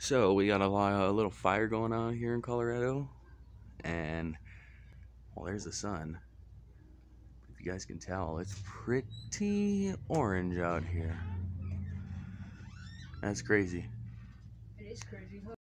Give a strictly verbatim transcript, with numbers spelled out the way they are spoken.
So we got a, lot, a little fire going on here in Colorado, and well, there's the sun. If you guys can tell, it's pretty orange out here. That's crazy. It is crazy.